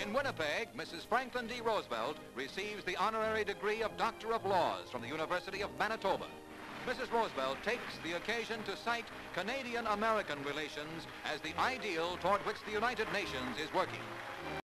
In Winnipeg, Mrs. Franklin D. Roosevelt receives the honorary degree of Doctor of Laws from the University of Manitoba. Mrs. Roosevelt takes the occasion to cite Canadian-American relations as the ideal toward which the United Nations is working.